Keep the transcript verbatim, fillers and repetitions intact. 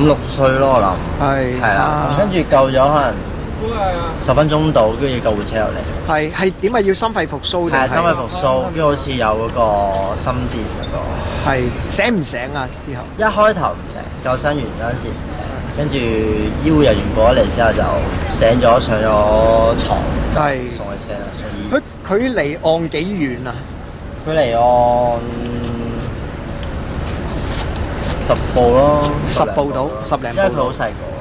五六歲咯，我諗。 係係啦，跟住救咗可能十分鐘到，跟住救護車入嚟。 係係點啊？要心肺復甦定係心肺復甦，跟住好似有嗰個心電嗰個。 係醒唔醒啊？之後一開頭唔醒，救生員嗰陣時唔醒，跟住醫護人員過咗嚟之後就醒咗，上咗床，就送去車啦。送醫院。 佢佢離岸幾遠啊？ 佢離岸十步咯， 十步到，十零步。 因為佢好細個。